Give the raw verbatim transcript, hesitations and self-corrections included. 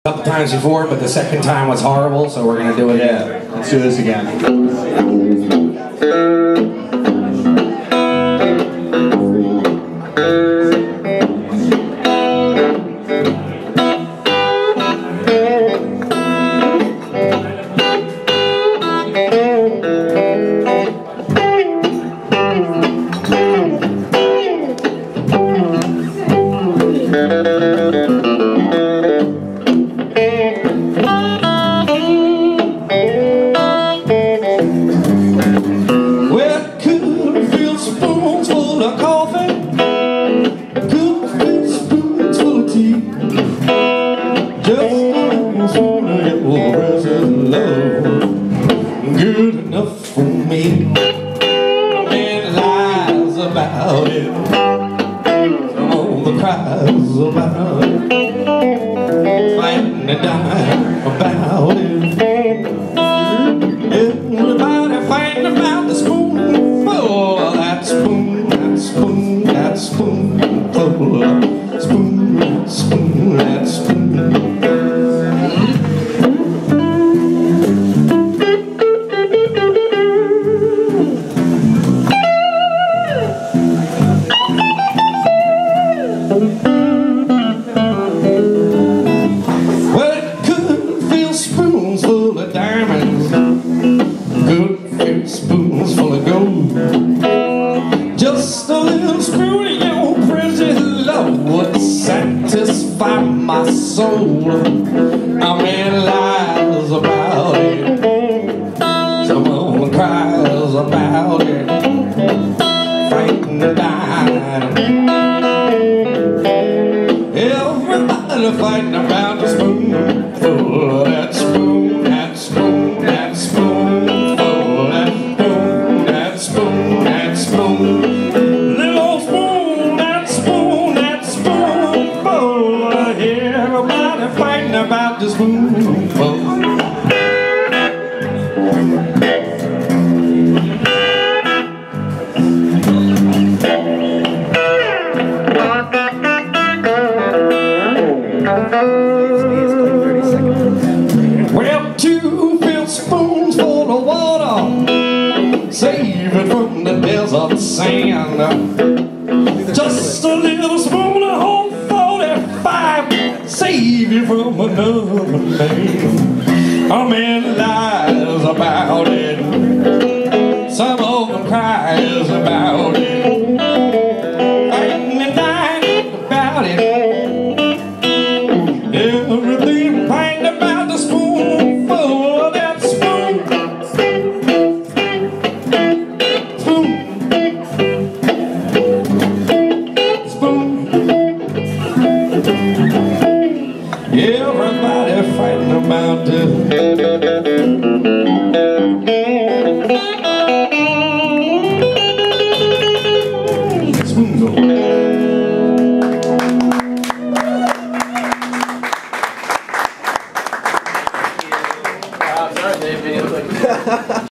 couple times before, but the second time was horrible, so we're gonna do it again. Yeah, let's do this again. Good enough for me. And lies about it, all the cries about it, fighting and dying about it. Everybody fighting about the spoonful, that spoon, that spoon, that spoonful, spoon, that spoon, that spoon. Well, it could fill spoons full of diamonds, could fill spoons full of gold. Just a little spoon of your precious love would satisfy my soul. I mean, lies about it, someone cries about it, fighting and dying. Everybody fighting about the spoonful, that spoon, that spoon, that spoonful, that spoon, that spoon, that spoon, little spoon, that spoon, that spoonful. Everybody fighting about the spoonful. Well, two fill spoons full of water, save it from the desert sand. Just a little spoon of whole forty-five, save you from another man. A man lies about it,